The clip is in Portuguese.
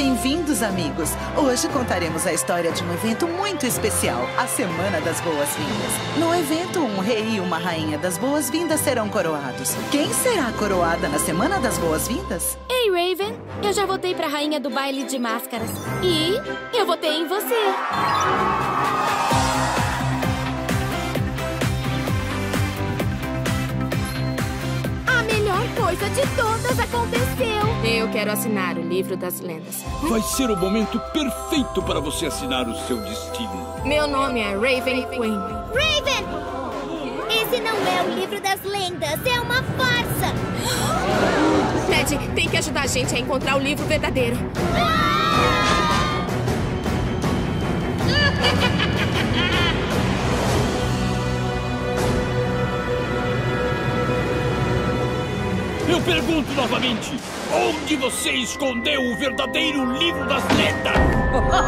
Bem-vindos, amigos! Hoje contaremos a história de um evento muito especial, a Semana das Boas-Vindas. No evento, um rei e uma rainha das boas-vindas serão coroados. Quem será coroada na Semana das Boas-Vindas? Ei, Raven, eu já votei pra rainha do baile de máscaras. E eu votei em você. A melhor coisa de todas aconteceu. Eu quero assinar o livro das lendas. Vai ser o momento perfeito para você assinar o seu destino. Meu nome é Raven Queen. Raven! Esse não é o livro das lendas, é uma farsa! Ted, tem que ajudar a gente a encontrar o livro verdadeiro. Eu pergunto novamente, onde você escondeu o verdadeiro livro das lendas?